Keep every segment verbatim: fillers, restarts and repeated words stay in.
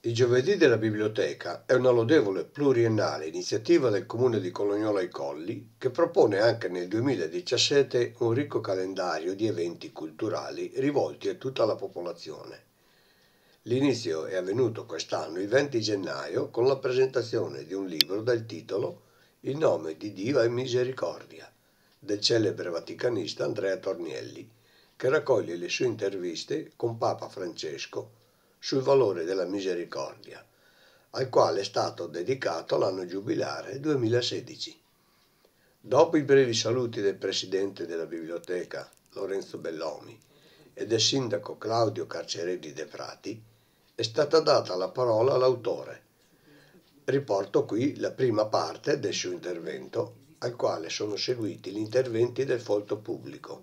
Il Giovedì della Biblioteca è una lodevole pluriennale iniziativa del Comune di Colognola ai Colli che propone anche nel duemiladiciassette un ricco calendario di eventi culturali rivolti a tutta la popolazione. L'inizio è avvenuto quest'anno il venti gennaio con la presentazione di un libro dal titolo Il nome di Dio è misericordia, del celebre vaticanista Andrea Tornielli, che raccoglie le sue interviste con Papa Francesco sul valore della misericordia, al quale è stato dedicato l'anno giubilare duemilasedici. Dopo i brevi saluti del presidente della biblioteca Lorenzo Bellomi e del sindaco Claudio Carcerelli De Prati, è stata data la parola all'autore. Riporto qui la prima parte del suo intervento, al quale sono seguiti gli interventi del folto pubblico.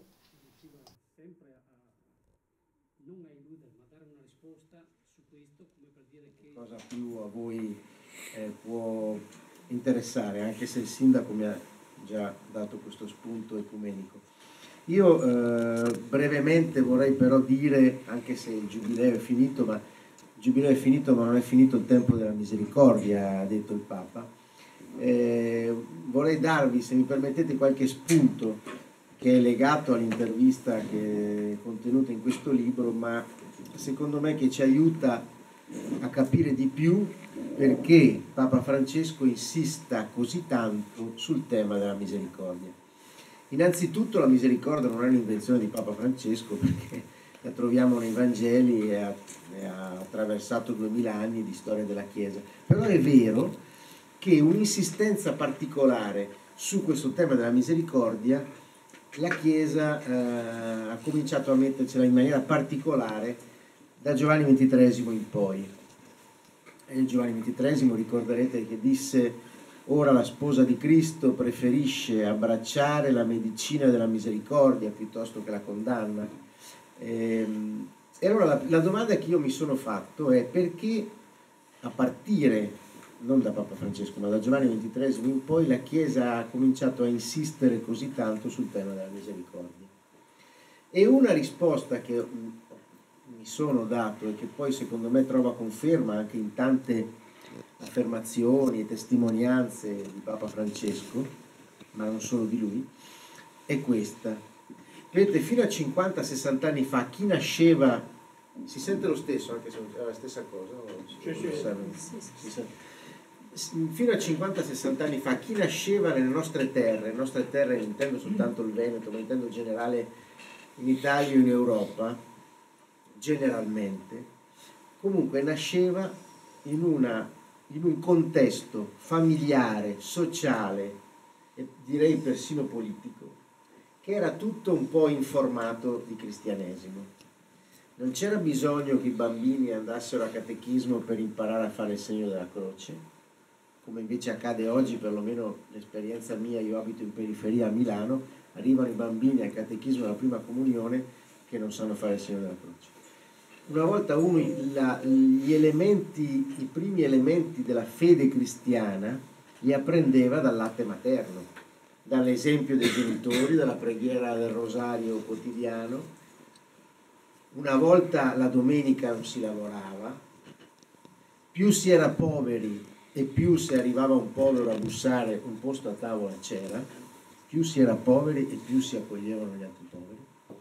Non a eludere, ma dare una risposta su questo, come per dire che cosa più a voi eh, può interessare, anche se il sindaco mi ha già dato questo spunto ecumenico. Io eh, brevemente vorrei però dire, anche se il giubileo è finito, ma il giubileo è finito ma non è finito il tempo della misericordia, ha detto il Papa, eh, vorrei darvi, se mi permettete, qualche spunto che è legato all'intervista che è contenuta in questo libro, ma secondo me che ci aiuta a capire di più perché Papa Francesco insista così tanto sul tema della misericordia. Innanzitutto la misericordia non è un'invenzione di Papa Francesco, perché la troviamo nei Vangeli e ha, e ha attraversato duemila anni di storia della Chiesa. Però è vero che un'insistenza particolare su questo tema della misericordia la Chiesa eh, ha cominciato a mettercela in maniera particolare da Giovanni ventitreesimo in poi. E Giovanni ventitreesimo, ricorderete che disse: ora la sposa di Cristo preferisce abbracciare la medicina della misericordia piuttosto che la condanna. E, e allora la, la domanda che io mi sono fatto è: perché a partire non da Papa Francesco ma da Giovanni ventitreesimo in poi la Chiesa ha cominciato a insistere così tanto sul tema della misericordia? E una risposta che mi sono dato e che poi secondo me trova conferma anche in tante affermazioni e testimonianze di Papa Francesco, ma non solo di lui, è questa. Vedete, fino a cinquanta sessanta anni fa chi nasceva, si sente lo stesso anche se è la stessa cosa? No? Sì, sì, sì, sì, sì. Fino a cinquanta sessanta anni fa chi nasceva nelle nostre terre, le nostre terre non intendo soltanto il Veneto, ma intendo in generale in Italia o in Europa, generalmente, comunque nasceva in, una, in un contesto familiare, sociale e direi persino politico, che era tutto un po' informato di cristianesimo. Non c'era bisogno che i bambini andassero a catechismo per imparare a fare il segno della croce, come invece accade oggi, perlomeno l'esperienza mia, io abito in periferia a Milano, arrivano i bambini al catechismo della prima comunione che non sanno fare il segno della croce. Una volta uno, la, gli elementi, i primi elementi della fede cristiana li apprendeva dal latte materno, dall'esempio dei genitori, dalla preghiera del rosario quotidiano. Una volta la domenica non si lavorava, più si era poveri e più se arrivava un povero a bussare un posto a tavola c'era, più si era poveri e più si accoglievano gli altri poveri.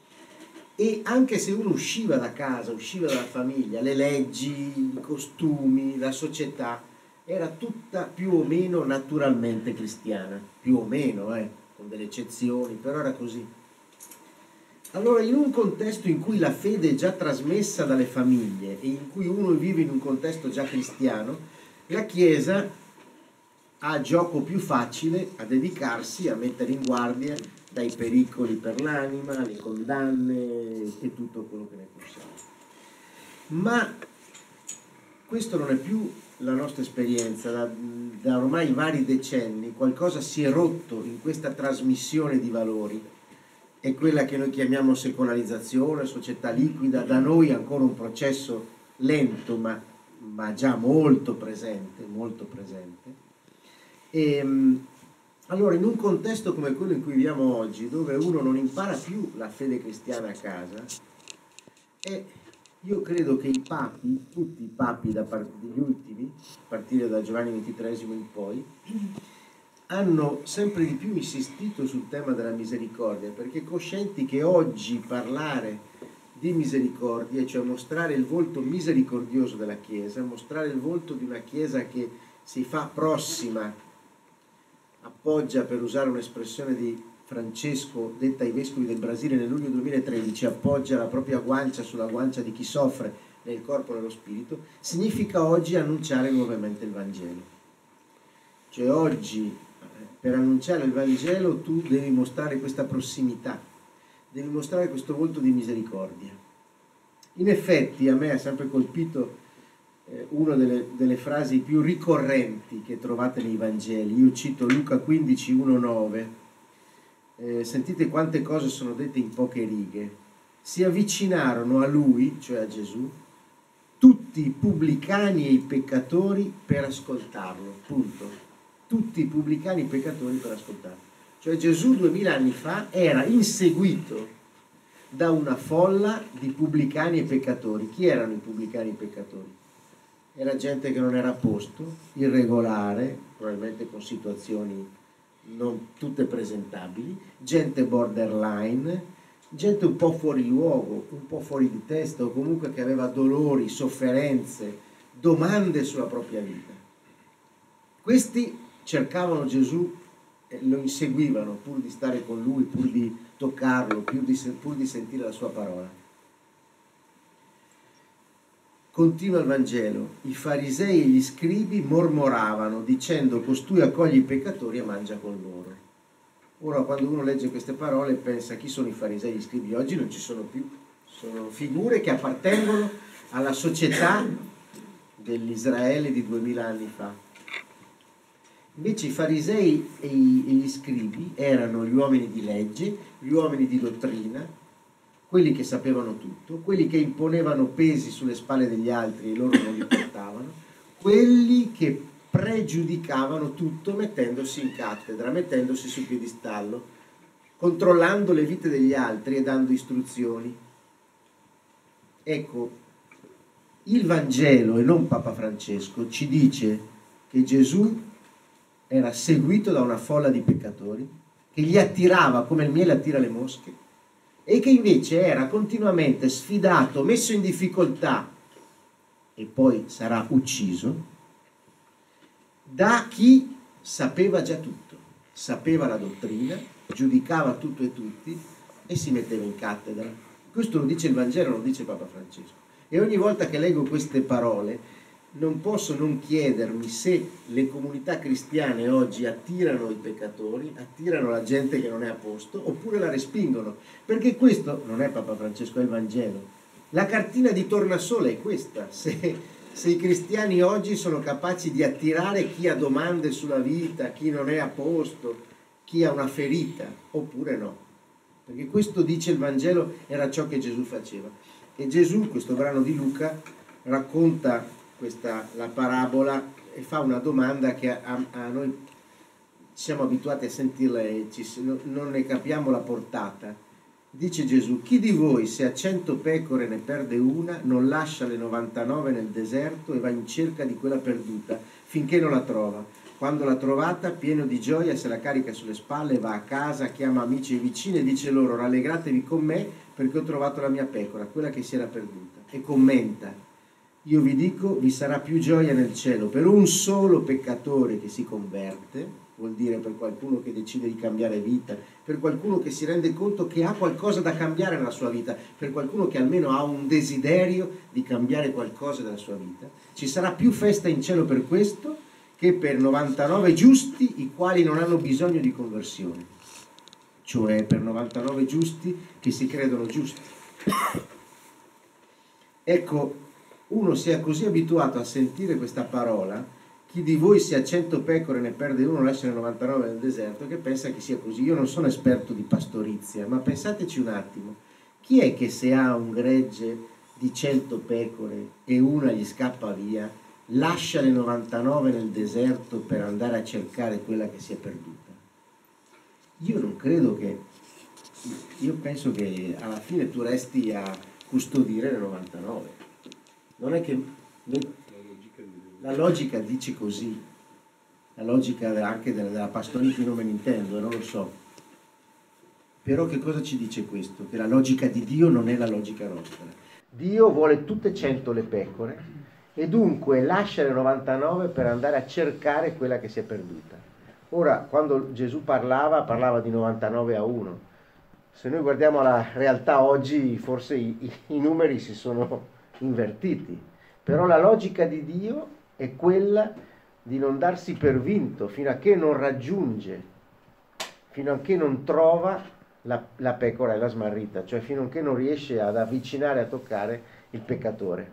E anche se uno usciva da casa, usciva dalla famiglia, le leggi, i costumi, la società, era tutta più o meno naturalmente cristiana, più o meno, eh, con delle eccezioni, però era così. Allora, in un contesto in cui la fede è già trasmessa dalle famiglie e in cui uno vive in un contesto già cristiano, la Chiesa ha gioco più facile a dedicarsi a mettere in guardia dai pericoli per l'anima, le condanne e tutto quello che ne consegue. Ma questo non è più la nostra esperienza. Da, da ormai vari decenni qualcosa si è rotto in questa trasmissione di valori. È quella che noi chiamiamo secolarizzazione, società liquida, da noi ancora un processo lento ma ma già molto presente, molto presente. E, allora, in un contesto come quello in cui viviamo oggi, dove uno non impara più la fede cristiana a casa, è Io credo che i papi, tutti i papi da parte degli ultimi, a partire da Giovanni ventitreesimo in poi, hanno sempre di più insistito sul tema della misericordia, perché coscienti che oggi parlare di misericordia, cioè mostrare il volto misericordioso della Chiesa, mostrare il volto di una Chiesa che si fa prossima, appoggia, per usare un'espressione di Francesco detta ai vescovi del Brasile nel luglio duemilatredici, appoggia la propria guancia sulla guancia di chi soffre nel corpo e nello spirito, significa oggi annunciare nuovamente il Vangelo. Cioè oggi, per annunciare il Vangelo, tu devi mostrare questa prossimità, devi mostrare questo volto di misericordia. In effetti a me ha sempre colpito eh, una delle, delle frasi più ricorrenti che trovate nei Vangeli. Io cito Luca quindici, uno nove. Eh, sentite quante cose sono dette in poche righe. Si avvicinarono a lui, cioè a Gesù, tutti i pubblicani e i peccatori per ascoltarlo, punto. Tutti i pubblicani e i peccatori per ascoltarlo. Cioè Gesù duemila anni fa era inseguito da una folla di pubblicani e peccatori. Chi erano i pubblicani e i peccatori? Era gente che non era a posto, irregolare, probabilmente con situazioni non tutte presentabili, gente borderline, gente un po' fuori luogo, un po' fuori di testa, o comunque che aveva dolori, sofferenze, domande sulla propria vita. Questi cercavano Gesù e lo inseguivano pur di stare con lui, pur di toccarlo, pur di, pur di sentire la sua parola. Continua il Vangelo: i farisei e gli scribi mormoravano dicendo: costui accoglie i peccatori e mangia con loro. Ora, quando uno legge queste parole pensa: chi sono i farisei e gli scribi? Oggi non ci sono più, sono figure che appartengono alla società dell'Israele di duemila anni fa. Invece i farisei e gli scribi erano gli uomini di legge, gli uomini di dottrina, quelli che sapevano tutto, quelli che imponevano pesi sulle spalle degli altri e loro non li portavano, quelli che pregiudicavano tutto mettendosi in cattedra, mettendosi sul piedistallo, controllando le vite degli altri e dando istruzioni. Ecco, il Vangelo, e non Papa Francesco, ci dice che Gesù era seguito da una folla di peccatori, che gli attirava come il miele attira le mosche, e che invece era continuamente sfidato, messo in difficoltà e poi sarà ucciso da chi sapeva già tutto, sapeva la dottrina, giudicava tutto e tutti e si metteva in cattedra. Questo lo dice il Vangelo, lo dice Papa Francesco. E ogni volta che leggo queste parole non posso non chiedermi se le comunità cristiane oggi attirano i peccatori, attirano la gente che non è a posto, oppure la respingono. Perché questo non è Papa Francesco, è il Vangelo. La cartina di tornasole è questa: se, se i cristiani oggi sono capaci di attirare chi ha domande sulla vita, chi non è a posto, chi ha una ferita, oppure no. Perché questo, dice il Vangelo, era ciò che Gesù faceva. E Gesù, questo brano di Luca, racconta questa, la parabola, e fa una domanda che a, a noi siamo abituati a sentirla e ci, non ne capiamo la portata. Dice Gesù: chi di voi, se ha cento pecore ne perde una, non lascia le novantanove nel deserto e va in cerca di quella perduta finché non la trova? Quando l'ha trovata, pieno di gioia, se la carica sulle spalle, va a casa, chiama amici e vicini e dice loro: rallegratevi con me perché ho trovato la mia pecora, quella che si era perduta. E commenta: io vi dico, vi sarà più gioia nel cielo per un solo peccatore che si converte, vuol dire per qualcuno che decide di cambiare vita, per qualcuno che si rende conto che ha qualcosa da cambiare nella sua vita, per qualcuno che almeno ha un desiderio di cambiare qualcosa nella sua vita. Ci sarà più festa in cielo per questo che per novantanove giusti i quali non hanno bisogno di conversione, cioè per novantanove giusti che si credono giusti. Ecco, uno sia così abituato a sentire questa parola: chi di voi se ha cento pecore ne perde uno, lascia le novantanove nel deserto, che pensa che sia così. Io non sono esperto di pastorizia, ma pensateci un attimo: chi è che se ha un gregge di cento pecore e una gli scappa via, lascia le novantanove nel deserto per andare a cercare quella che si è perduta? Io non credo che... Io penso che alla fine tu resti a custodire le novantanove. Non è che la logica dice così, la logica anche della, della pastorita non me ne intendo, non lo so. Però che cosa ci dice questo? Che la logica di Dio non è la logica nostra. Dio vuole tutte e cento le pecore e dunque lascia le novantanove per andare a cercare quella che si è perduta. Ora, quando Gesù parlava, parlava di novantanove a uno. Se noi guardiamo la realtà oggi, forse i, i, i numeri si sono invertiti. Però la logica di Dio è quella di non darsi per vinto fino a che non raggiunge, fino a che non trova La, la pecora e la smarrita, cioè fino a che non riesce ad avvicinare, a toccare il peccatore.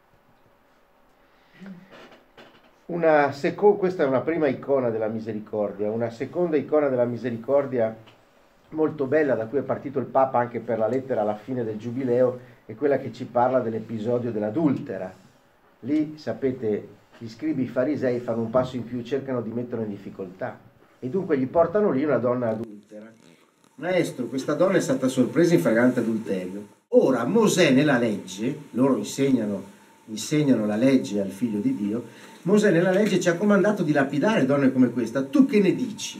Una seco- questa è una prima icona della misericordia. Una seconda icona della misericordia molto bella, da cui è partito il Papa anche per la lettera alla fine del Giubileo, è quella che ci parla dell'episodio dell'adultera. Lì, sapete, gli scribi, i farisei fanno un passo in più, cercano di metterlo in difficoltà e dunque gli portano lì una donna adultera. Maestro, questa donna è stata sorpresa in flagrante adulterio. Ora Mosè nella legge, loro insegnano, insegnano la legge al figlio di Dio, Mosè nella legge ci ha comandato di lapidare donne come questa. Tu che ne dici?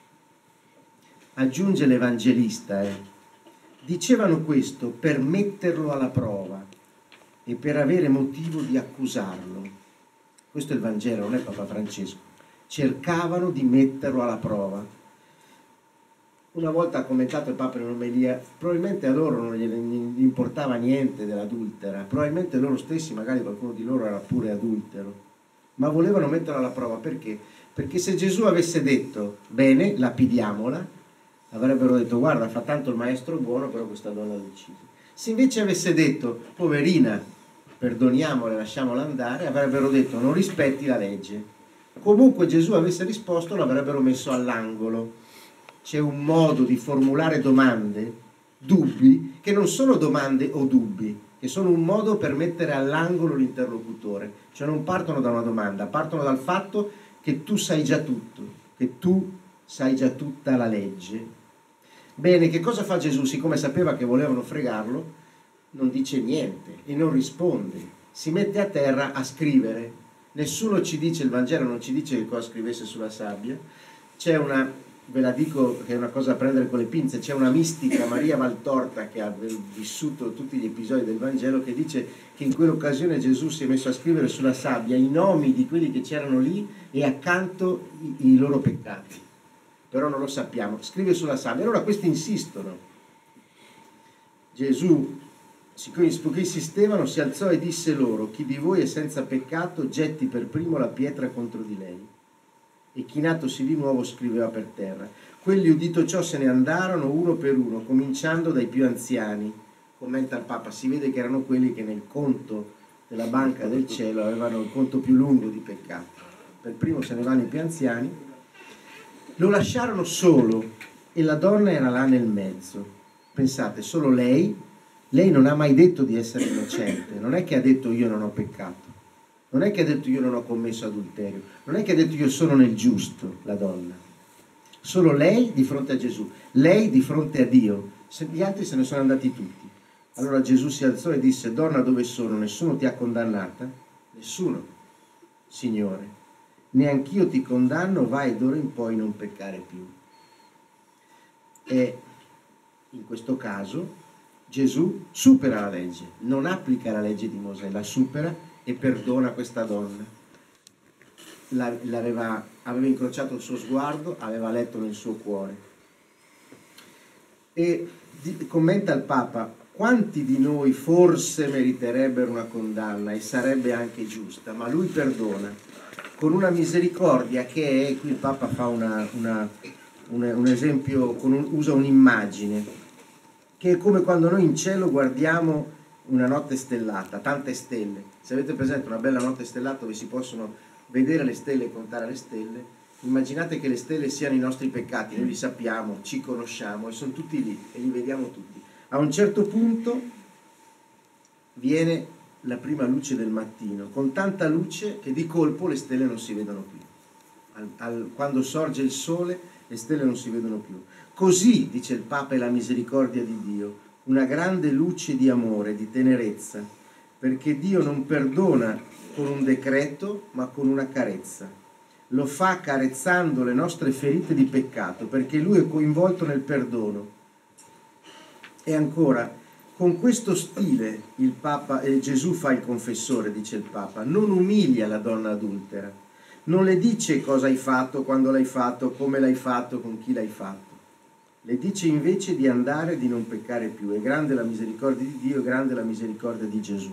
Aggiunge l'Evangelista, eh. Dicevano questo per metterlo alla prova e per avere motivo di accusarlo. Questo è il Vangelo, non è Papa Francesco. Cercavano di metterlo alla prova. Una volta ha commentato il Papa in un'omelia, probabilmente a loro non gli importava niente dell'adultera, probabilmente loro stessi, magari qualcuno di loro era pure adultero, ma volevano metterla alla prova. Perché? Perché se Gesù avesse detto, bene, lapidiamola, avrebbero detto, guarda, fa tanto il maestro buono, però questa donna l'ha uccisa. Se invece avesse detto, poverina, perdoniamola, lasciamola andare, avrebbero detto, non rispetti la legge. Comunque Gesù avesse risposto, l'avrebbero messo all'angolo. C'è un modo di formulare domande, dubbi, che non sono domande o dubbi, che sono un modo per mettere all'angolo l'interlocutore. Cioè non partono da una domanda, partono dal fatto che tu sai già tutto, che tu sai già tutta la legge. Bene, che cosa fa Gesù? Siccome sapeva che volevano fregarlo, non dice niente e non risponde. Si mette a terra a scrivere. Nessuno ci dice, il Vangelo non ci dice che cosa scrivesse sulla sabbia. C'è una... Ve la dico che è una cosa da prendere con le pinze, c'è una mistica, Maria Valtorta, che ha vissuto tutti gli episodi del Vangelo, che dice che in quell'occasione Gesù si è messo a scrivere sulla sabbia i nomi di quelli che c'erano lì e accanto i, i loro peccati. Però non lo sappiamo, scrive sulla sabbia. Allora questi insistono. Gesù, siccome insistevano, si alzò e disse loro, chi di voi è senza peccato getti per primo la pietra contro di lei. E chinatosi di nuovo scriveva per terra. Quelli udito ciò se ne andarono uno per uno, cominciando dai più anziani. Commenta il Papa, si vede che erano quelli che nel conto della banca del cielo avevano il conto più lungo di peccati. Per primo se ne vanno i più anziani. Lo lasciarono solo e la donna era là nel mezzo. Pensate, solo lei, lei non ha mai detto di essere innocente, non è che ha detto io non ho peccato. Non è che ha detto io non ho commesso adulterio, non è che ha detto io sono nel giusto, la donna. Solo lei di fronte a Gesù, lei di fronte a Dio, gli altri se ne sono andati tutti. Allora Gesù si alzò e disse, donna dove sono? Nessuno ti ha condannata? Nessuno, Signore. Neanch'io ti condanno, vai d'ora in poi non peccare più. E in questo caso Gesù supera la legge, non applica la legge di Mosè, la supera e perdona questa donna. L'aveva, aveva incrociato il suo sguardo, aveva letto nel suo cuore. E di, commenta il Papa, quanti di noi forse meriterebbero una condanna e sarebbe anche giusta, ma lui perdona con una misericordia che è, qui il Papa fa una, una, una, un esempio, con un, usa un'immagine, che è come quando noi in cielo guardiamo una notte stellata, tante stelle. Se avete presente una bella notte stellata dove si possono vedere le stelle e contare le stelle, immaginate che le stelle siano i nostri peccati, noi li sappiamo, ci conosciamo e sono tutti lì e li vediamo tutti. A un certo punto viene la prima luce del mattino, con tanta luce che di colpo le stelle non si vedono più. Al, al, quando sorge il sole le stelle non si vedono più. Così, dice il Papa, è la misericordia di Dio. una grande luce di amore, di tenerezza, perché Dio non perdona con un decreto, ma con una carezza. Lo fa carezzando le nostre ferite di peccato, perché Lui è coinvolto nel perdono. E ancora, con questo stile il Papa, eh, Gesù fa il confessore, dice il Papa, non umilia la donna adultera, non le dice cosa hai fatto, quando l'hai fatto, come l'hai fatto, con chi l'hai fatto. Le dice invece di andare e di non peccare più. È grande la misericordia di Dio, è grande la misericordia di Gesù.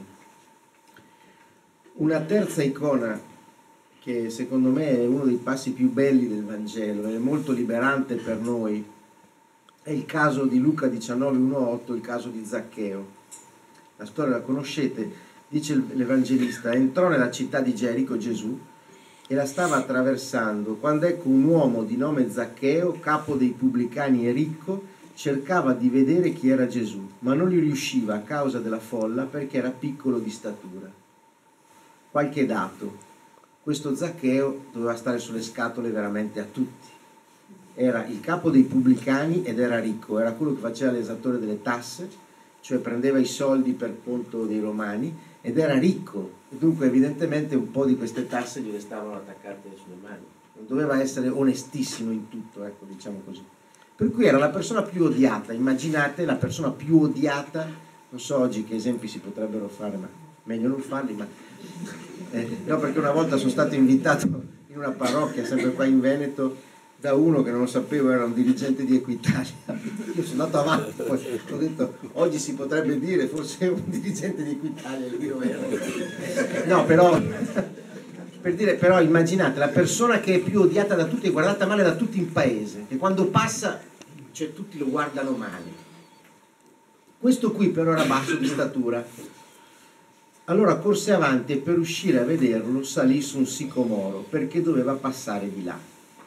Una terza icona, che secondo me è uno dei passi più belli del Vangelo, è molto liberante per noi, è il caso di Luca diciannove, uno a otto, il caso di Zaccheo. La storia la conoscete, dice l'Evangelista, entrò nella città di Gerico Gesù e la stava attraversando, quando ecco un uomo di nome Zaccheo, capo dei pubblicani e ricco, cercava di vedere chi era Gesù, ma non gli riusciva a causa della folla perché era piccolo di statura. Qualche dato: questo Zaccheo doveva stare sulle scatole veramente a tutti. Era il capo dei pubblicani ed era ricco, era quello che faceva l'esattore delle tasse, cioè prendeva i soldi per conto dei romani, ed era ricco, e dunque evidentemente un po' di queste tasse gli restavano attaccate sulle mani. Non doveva essere onestissimo in tutto, ecco, diciamo così. Per cui era la persona più odiata. Immaginate la persona più odiata, non so oggi che esempi si potrebbero fare, ma meglio non farli, ma eh, no, perché una volta sono stato invitato in una parrocchia, sempre qua in Veneto, da uno che non lo sapevo, era un dirigente di Equitalia. Io sono andato avanti, poi ho detto, oggi si potrebbe dire forse un dirigente di Equitalia, lui lo era. No, però, per dire, però immaginate, la persona che è più odiata da tutti, è guardata male da tutti in paese, che quando passa, cioè tutti lo guardano male. Questo qui però era basso di statura. Allora corse avanti e per uscire a vederlo salì su un sicomoro, perché doveva passare di là.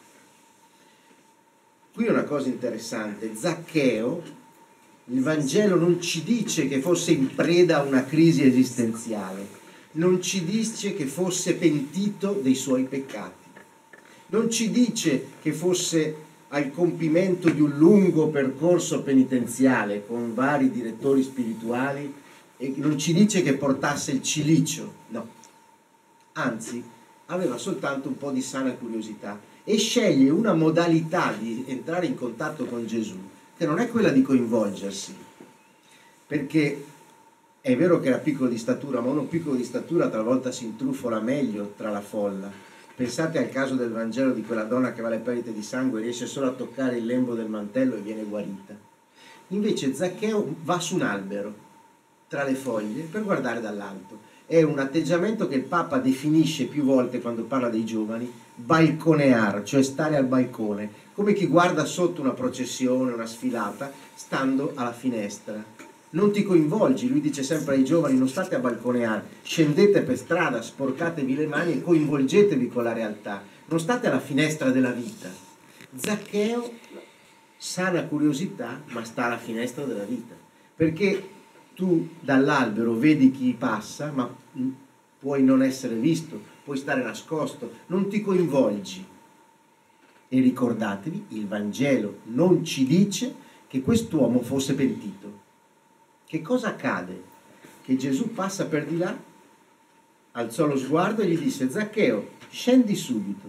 Qui è una cosa interessante, Zaccheo, il Vangelo non ci dice che fosse in preda a una crisi esistenziale, non ci dice che fosse pentito dei suoi peccati, non ci dice che fosse al compimento di un lungo percorso penitenziale con vari direttori spirituali e non ci dice che portasse il cilicio, no, anzi aveva soltanto un po' di sana curiosità e sceglie una modalità di entrare in contatto con Gesù che non è quella di coinvolgersi, perché è vero che era piccolo di statura, ma uno piccolo di statura talvolta si intrufola meglio tra la folla. Pensate al caso del Vangelo di quella donna che va alle perdite di sangue, riesce solo a toccare il lembo del mantello e viene guarita. Invece Zaccheo va su un albero tra le foglie per guardare dall'alto. È un atteggiamento che il Papa definisce più volte quando parla dei giovani balconear, cioè stare al balcone, come chi guarda sotto una processione, una sfilata, stando alla finestra. Non ti coinvolgi, lui dice sempre ai giovani, non state a balconear, scendete per strada, sporcatevi le mani e coinvolgetevi con la realtà, non state alla finestra della vita. Zaccheo, sana curiosità, ma sta alla finestra della vita, perché tu dall'albero vedi chi passa, ma puoi non essere visto, puoi stare nascosto, non ti coinvolgi. E ricordatevi, il Vangelo non ci dice che quest'uomo fosse pentito. Che cosa accade? Che Gesù passa per di là, alzò lo sguardo e gli disse: Zaccheo, scendi subito.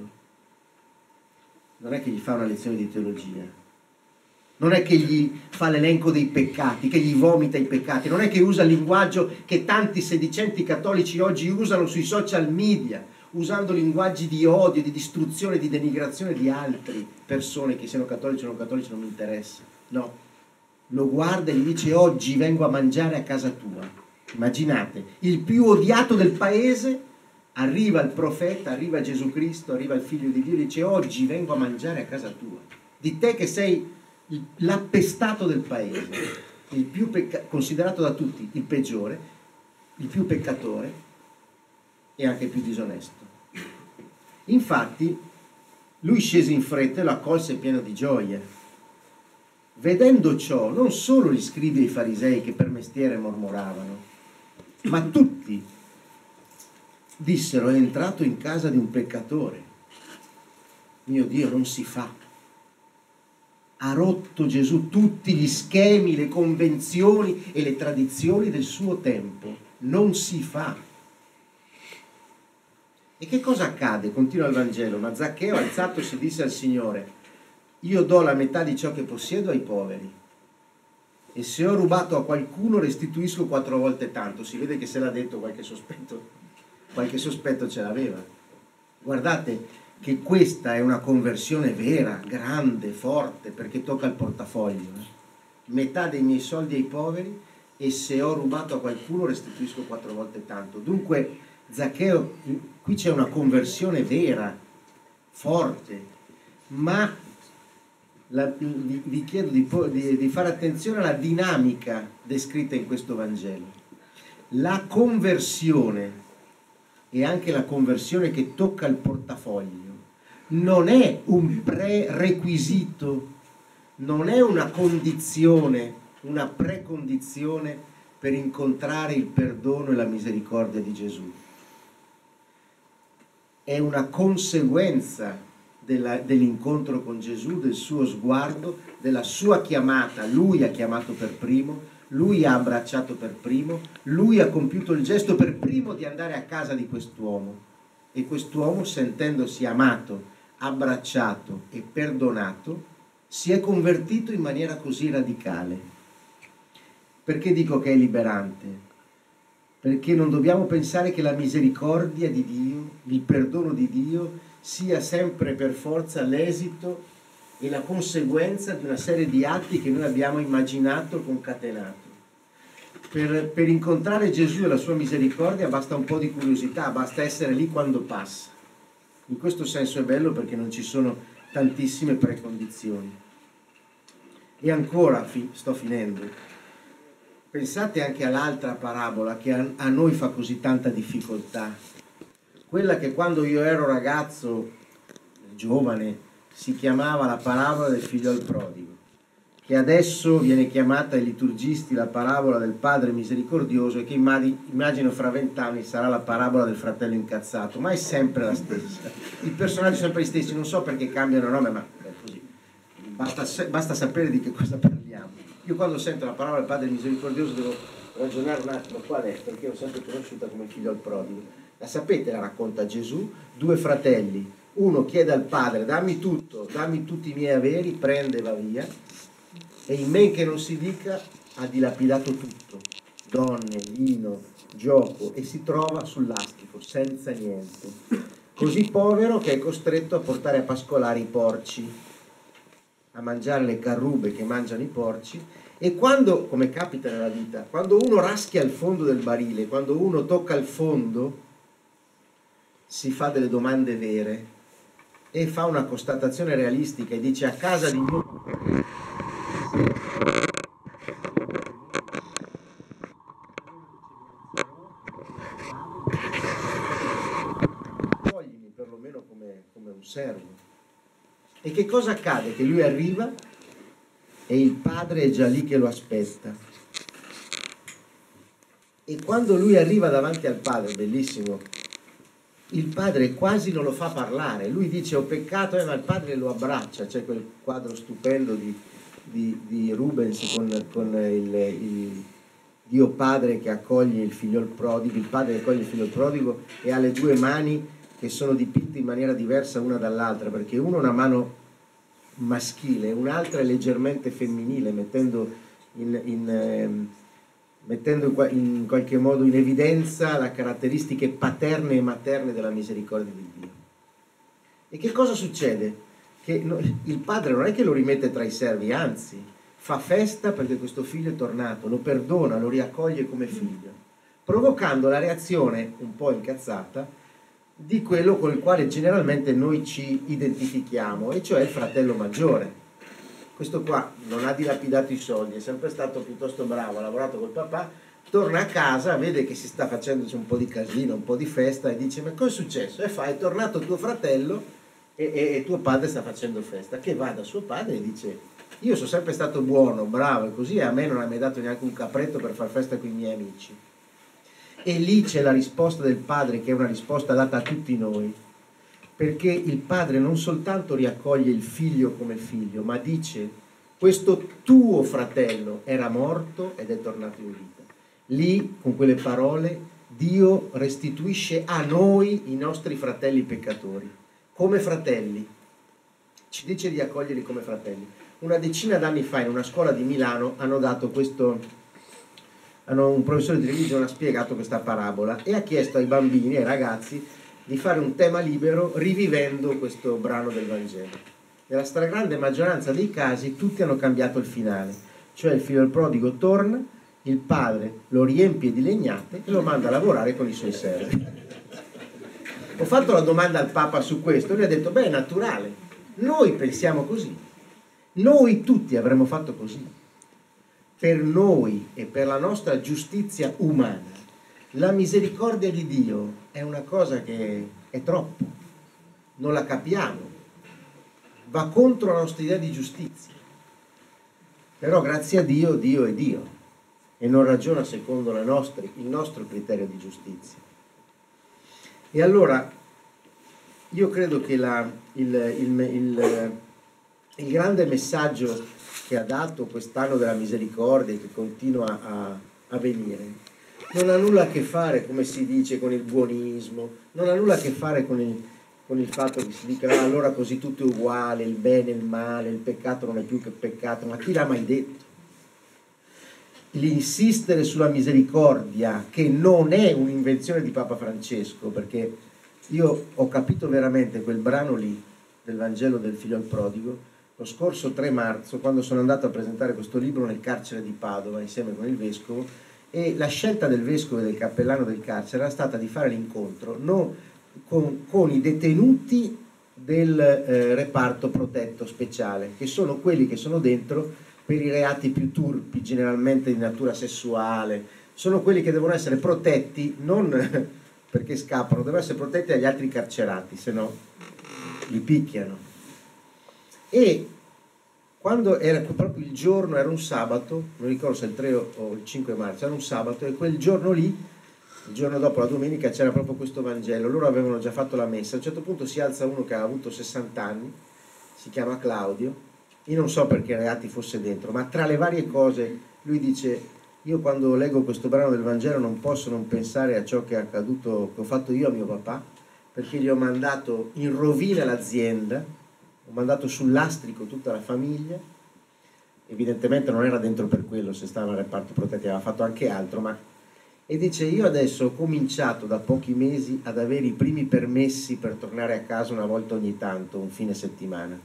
Non è che gli fa una lezione di teologia, non è che gli fa l'elenco dei peccati, che gli vomita i peccati, non è che usa il linguaggio che tanti sedicenti cattolici oggi usano sui social media, usando linguaggi di odio, di distruzione, di denigrazione di altre persone, che siano cattolici o non cattolici non mi interessa. No, lo guarda e gli dice: oggi vengo a mangiare a casa tua. Immaginate, il più odiato del paese, arriva il profeta, arriva Gesù Cristo, arriva il figlio di Dio e dice: oggi vengo a mangiare a casa tua, di te che sei l'appestato del paese, il più pecca- considerato da tutti il peggiore, il più peccatore e anche il più disonesto. Infatti lui scese in fretta e lo accolse pieno di gioia. Vedendo ciò, non solo gli scribi e i farisei che per mestiere mormoravano, ma tutti dissero: è entrato in casa di un peccatore. Mio Dio, non si fa. Ha rotto Gesù tutti gli schemi, le convenzioni e le tradizioni del suo tempo. Non si fa. E che cosa accade? Continua il Vangelo. Ma Zaccheo, alzatosi, disse al Signore: io do la metà di ciò che possiedo ai poveri, e se ho rubato a qualcuno restituisco quattro volte tanto. Si vede che se l'ha detto qualche sospetto, qualche sospetto ce l'aveva. Guardate che questa è una conversione vera, grande, forte, perché tocca il portafoglio. Eh? Metà dei miei soldi ai poveri, e se ho rubato a qualcuno restituisco quattro volte tanto. Dunque Zaccheo, qui c'è una conversione vera, forte, ma la, vi, vi chiedo di, di, di fare attenzione alla dinamica descritta in questo Vangelo. La conversione, e anche la conversione che tocca il portafoglio, non è un prerequisito, non è una condizione, una precondizione per incontrare il perdono e la misericordia di Gesù. È una conseguenza della, dell'incontro con Gesù, del suo sguardo, della sua chiamata. Lui ha chiamato per primo, lui ha abbracciato per primo, lui ha compiuto il gesto per primo di andare a casa di quest'uomo, e quest'uomo, sentendosi amato, abbracciato e perdonato, si è convertito in maniera così radicale. Perché dico che è liberante? Perché non dobbiamo pensare che la misericordia di Dio, il perdono di Dio, sia sempre per forza l'esito e la conseguenza di una serie di atti che noi abbiamo immaginato, concatenato. Per, per incontrare Gesù e la sua misericordia basta un po' di curiosità, basta essere lì quando passa. In questo senso è bello, perché non ci sono tantissime precondizioni. E ancora, fi, sto finendo, pensate anche all'altra parabola che a, a noi fa così tanta difficoltà, quella che quando io ero ragazzo, giovane, si chiamava la parabola del figliol prodigo, che adesso viene chiamata ai liturgisti la parabola del padre misericordioso, e che immagino fra vent'anni sarà la parabola del fratello incazzato, ma è sempre la stessa. I personaggi sono sempre gli stessi, non so perché cambiano nome, ma è così. Basta, basta sapere di che cosa parliamo. Io quando sento la parola del padre misericordioso devo ragionare un attimo qual è, perché l'ho sempre conosciuta come figlio al prodigo. La sapete, la racconta Gesù: due fratelli, uno chiede al padre: dammi tutto, dammi tutti i miei averi, prende e va via, e in men che non si dica ha dilapidato tutto, donne, vino, gioco, e si trova sul lastrico senza niente, così povero che è costretto a portare a pascolare i porci, a mangiare le carrube che mangiano i porci. E quando, come capita nella vita, quando uno raschia il fondo del barile, quando uno tocca il fondo, si fa delle domande vere e fa una constatazione realistica e dice: a casa di mio coglimi perlomeno come, come un servo. E che cosa accade? Che lui arriva e il padre è già lì che lo aspetta, e quando lui arriva davanti al padre, bellissimo, il padre quasi non lo fa parlare, lui dice ho peccato, eh, ma il padre lo abbraccia. C'è quel quadro stupendo di, di, di Rubens con, con il, il Dio Padre che accoglie il figlio prodigo, il padre che accoglie il figlio prodigo, e ha le due mani che sono dipinte in maniera diversa una dall'altra, perché uno ha una mano maschile, un'altra è leggermente femminile, mettendo in, in, eh, mettendo in qualche modo in evidenza le caratteristiche paterne e materne della misericordia di Dio. E che cosa succede? Che no, il padre non è che lo rimette tra i servi, anzi fa festa perché questo figlio è tornato, lo perdona, lo riaccoglie come figlio, provocando la reazione un po' incazzata di quello con il quale generalmente noi ci identifichiamo, e cioè il fratello maggiore. Questo qua non ha dilapidato i soldi, è sempre stato piuttosto bravo, ha lavorato col papà, torna a casa, vede che si sta facendoci un po' di casino, un po' di festa, e dice: ma cosa è successo? E fa: è tornato tuo fratello e, e, e tuo padre sta facendo festa. Che va da suo padre e dice: io sono sempre stato buono, bravo e così, e a me non ha mai dato neanche un capretto per far festa con i miei amici. E lì c'è la risposta del padre, che è una risposta data a tutti noi, perché il padre non soltanto riaccoglie il figlio come figlio, ma dice: questo tuo fratello era morto ed è tornato in vita. Lì, con quelle parole, Dio restituisce a noi i nostri fratelli peccatori, come fratelli. Ci dice di accoglierli come fratelli. Una decina d'anni fa in una scuola di Milano hanno dato questo, hanno, un professore di religione ha spiegato questa parabola e ha chiesto ai bambini, ai ragazzi, di fare un tema libero rivivendo questo brano del Vangelo. Nella stragrande maggioranza dei casi tutti hanno cambiato il finale, cioè il figlio del prodigo torna, il padre lo riempie di legnate e lo manda a lavorare con i suoi servi. Ho fatto la domanda al Papa su questo e lui ha detto, beh, è naturale, noi pensiamo così, noi tutti avremmo fatto così. Per noi e per la nostra giustizia umana, la misericordia di Dio è una cosa che è troppo, non la capiamo, va contro la nostra idea di giustizia. Però grazie a Dio, Dio è Dio e non ragiona secondo la nostra, il nostro criterio di giustizia. E allora io credo che la, il, il, il, il grande messaggio che ha dato quest'anno della misericordia e che continua a, a venire non ha nulla a che fare, come si dice, con il buonismo, non ha nulla a che fare con il, con il fatto che si dica ah, allora così tutto è uguale, il bene e il male, il peccato non è più che peccato, ma chi l'ha mai detto? L'insistere sulla misericordia, che non è un'invenzione di Papa Francesco, perché io ho capito veramente quel brano lì del Vangelo del figlio al prodigo lo scorso tre marzo, quando sono andato a presentare questo libro nel carcere di Padova insieme con il vescovo, e la scelta del vescovo e del cappellano del carcere era stata di fare l'incontro non con, con i detenuti del eh, reparto protetto speciale, che sono quelli che sono dentro per i reati più turpi, generalmente di natura sessuale, sono quelli che devono essere protetti non perché scappano, devono essere protetti dagli altri carcerati, se no li picchiano. E quando era proprio il giorno, era un sabato, non ricordo se il tre o il cinque marzo, era un sabato, e quel giorno lì, il giorno dopo la domenica, c'era proprio questo Vangelo, loro avevano già fatto la messa. A un certo punto si alza uno che ha avuto sessanta anni, si chiama Claudio, io non so perché reati fosse dentro, ma tra le varie cose lui dice, io quando leggo questo brano del Vangelo non posso non pensare a ciò che è accaduto, che ho fatto io a mio papà, perché gli ho mandato in rovina l'azienda, ho mandato sul lastrico tutta la famiglia, evidentemente non era dentro per quello, se stava nel reparto protetti aveva fatto anche altro, ma e dice io adesso ho cominciato da pochi mesi ad avere i primi permessi per tornare a casa una volta ogni tanto, un fine settimana,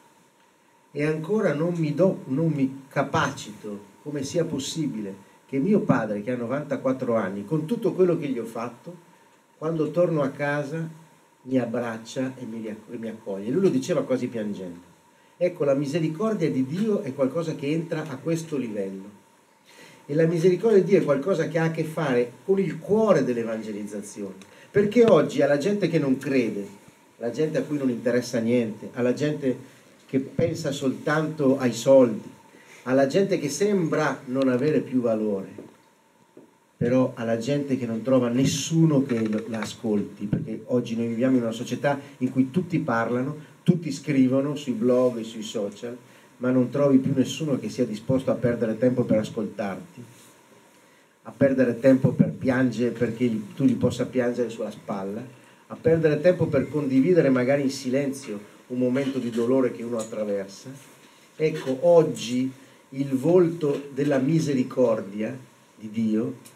e ancora non mi do, non mi capacito come sia possibile che mio padre, che ha novantaquattro anni, con tutto quello che gli ho fatto, quando torno a casa mi abbraccia e mi, e mi accoglie. Lui lo diceva quasi piangendo. Ecco, la misericordia di Dio è qualcosa che entra a questo livello, e la misericordia di Dio è qualcosa che ha a che fare con il cuore dell'evangelizzazione, perché oggi alla gente che non crede, alla gente a cui non interessa niente, alla gente che pensa soltanto ai soldi, alla gente che sembra non avere più valore, però alla gente che non trova nessuno che la ascolti, perché oggi noi viviamo in una società in cui tutti parlano, tutti scrivono sui blog e sui social, ma non trovi più nessuno che sia disposto a perdere tempo per ascoltarti, a perdere tempo per piangere perché tu gli possa piangere sulla spalla, a perdere tempo per condividere magari in silenzio un momento di dolore che uno attraversa. Ecco, oggi il volto della misericordia di Dio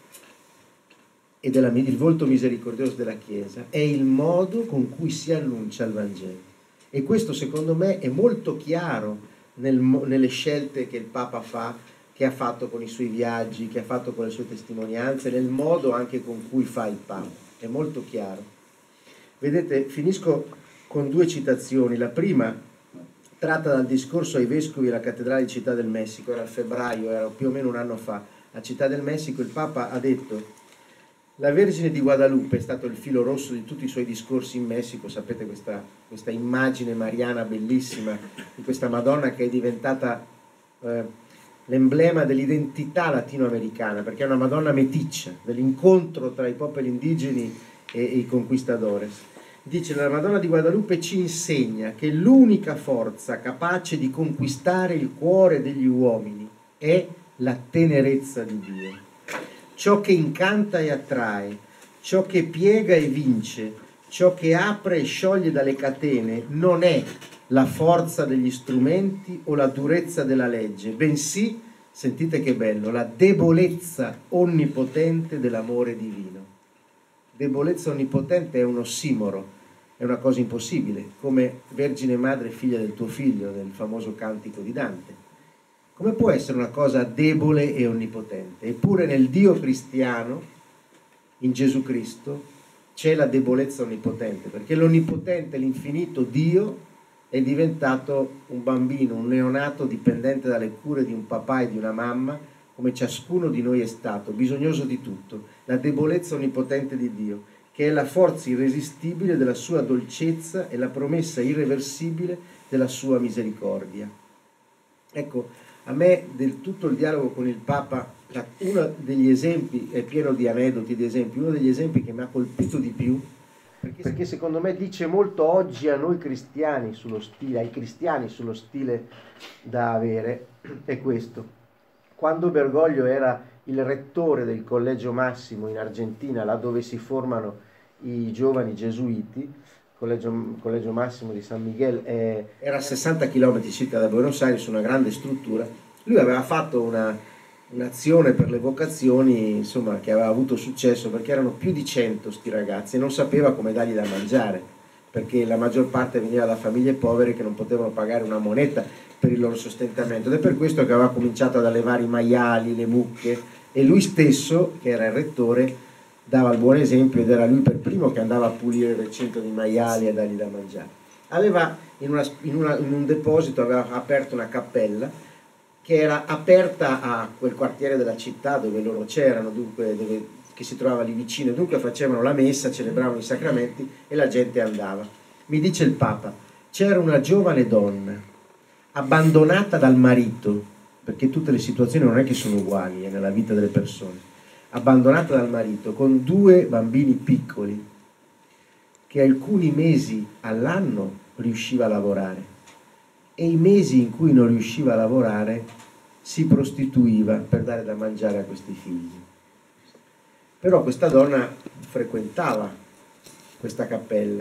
e della, il volto misericordioso della Chiesa è il modo con cui si annuncia il Vangelo, e questo secondo me è molto chiaro nel, nelle scelte che il Papa fa, che ha fatto con i suoi viaggi, che ha fatto con le sue testimonianze, nel modo anche con cui fa il Papa, è molto chiaro. Vedete, finisco con due citazioni. La prima tratta dal discorso ai vescovi della cattedrale di Città del Messico, era a febbraio, era più o meno un anno fa, a Città del Messico. Il Papa ha detto: la Vergine di Guadalupe è stato il filo rosso di tutti i suoi discorsi in Messico. Sapete questa, questa immagine mariana bellissima di questa Madonna che è diventata eh, l'emblema dell'identità latinoamericana, perché è una Madonna meticcia, dell'incontro tra i popoli indigeni e, e i conquistadores. dice la Madonna di Guadalupe ci insegna che l'unica forza capace di conquistare il cuore degli uomini è la tenerezza di Dio. Ciò che incanta e attrae, ciò che piega e vince, ciò che apre e scioglie dalle catene non è la forza degli strumenti o la durezza della legge, bensì, sentite che bello, la debolezza onnipotente dell'amore divino. Debolezza onnipotente è un ossimoro, è una cosa impossibile, come Vergine Madre figlia del tuo figlio, nel famoso cantico di Dante. Come può essere una cosa debole e onnipotente? Eppure nel Dio cristiano, in Gesù Cristo, c'è la debolezza onnipotente, perché l'onnipotente, l'infinito Dio, è diventato un bambino, un neonato dipendente dalle cure di un papà e di una mamma, come ciascuno di noi è stato, bisognoso di tutto. La debolezza onnipotente di Dio, che è la forza irresistibile della sua dolcezza e la promessa irreversibile della sua misericordia. Ecco, a me del tutto il dialogo con il Papa, uno degli esempi, è pieno di aneddoti, di esempi, uno degli esempi che mi ha colpito di più, perché, perché secondo me dice molto oggi a noi cristiani sullo stile, ai cristiani sullo stile da avere, è questo. Quando Bergoglio era il rettore del Collegio Massimo in Argentina, là dove si formano i giovani gesuiti, Collegio, Collegio Massimo di San Miguel, eh, era a sessanta chilometri circa da Buenos Aires, una grande struttura. Lui aveva fatto una, un'azione per le vocazioni, insomma, che aveva avuto successo, perché erano più di cento sti ragazzi e non sapeva come dargli da mangiare, perché la maggior parte veniva da famiglie povere che non potevano pagare una moneta per il loro sostentamento, ed è per questo che aveva cominciato ad allevare i maiali, le mucche, e lui stesso, che era il rettore, dava il buon esempio ed era lui per primo che andava a pulire il recinto di maiali e dargli da mangiare. Aveva in, una, in, una, in un deposito aveva aperto una cappella che era aperta a quel quartiere della città dove loro c'erano, dunque dove, che si trovava lì vicino, dunque facevano la messa, celebravano i sacramenti e la gente andava. Mi dice il Papa, c'era una giovane donna abbandonata dal marito, perché tutte le situazioni non è che sono uguali eh, nella vita delle persone, abbandonata dal marito, con due bambini piccoli, che alcuni mesi all'anno riusciva a lavorare e i mesi in cui non riusciva a lavorare si prostituiva per dare da mangiare a questi figli. Però questa donna frequentava questa cappella,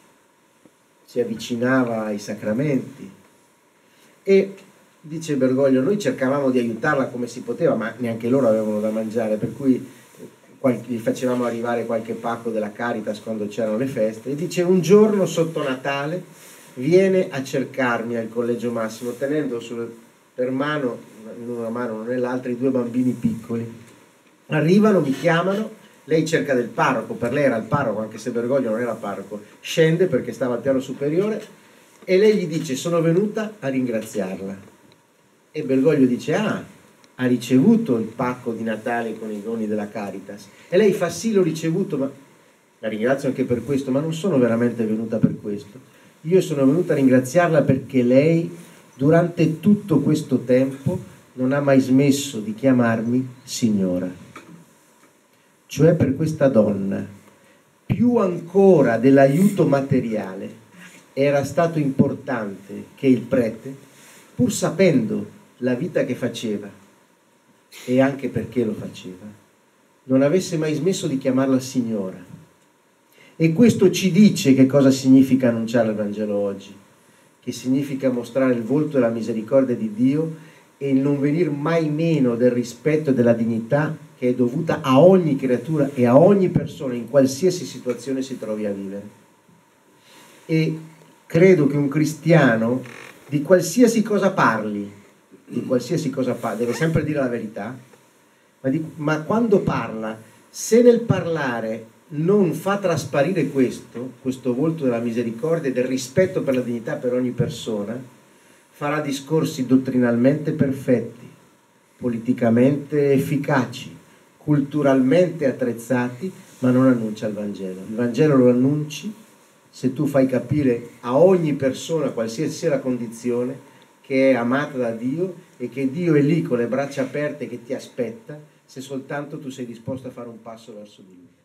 si avvicinava ai sacramenti e, dice Bergoglio, noi cercavamo di aiutarla come si poteva, ma neanche loro avevano da mangiare, per cui gli facevamo arrivare qualche pacco della Caritas quando c'erano le feste, e dice un giorno sotto Natale viene a cercarmi al Collegio Massimo tenendo sul, per mano, in una mano non nell'altra, i due bambini piccoli. Arrivano, mi chiamano, lei cerca del parroco, per lei era il parroco anche se Bergoglio non era parroco, scende perché stava al piano superiore e lei gli dice sono venuta a ringraziarla. E Bergoglio dice, ah, ha ricevuto il pacco di Natale con i doni della Caritas. E lei fa, sì, l'ho ricevuto, ma la ringrazio anche per questo, ma non sono veramente venuta per questo. Io sono venuta a ringraziarla perché lei, durante tutto questo tempo, non ha mai smesso di chiamarmi signora. Cioè per questa donna, più ancora dell'aiuto materiale, era stato importante che il prete, pur sapendo la vita che faceva e anche perché lo faceva, non avesse mai smesso di chiamarla signora. E questo ci dice che cosa significa annunciare il Vangelo oggi, che significa mostrare il volto e la misericordia di Dio e il non venir mai meno del rispetto e della dignità che è dovuta a ogni creatura e a ogni persona in qualsiasi situazione si trovi a vivere. E credo che un cristiano, di qualsiasi cosa parli, di qualsiasi cosa fa, deve sempre dire la verità, ma, di, ma quando parla, se nel parlare non fa trasparire questo, questo volto della misericordia e del rispetto per la dignità per ogni persona, farà discorsi dottrinalmente perfetti, politicamente efficaci, culturalmente attrezzati, ma non annuncia il Vangelo. Il Vangelo lo annunci se tu fai capire a ogni persona, qualsiasi sia la condizione, che è amata da Dio e che Dio è lì con le braccia aperte che ti aspetta, se soltanto tu sei disposto a fare un passo verso di Lui.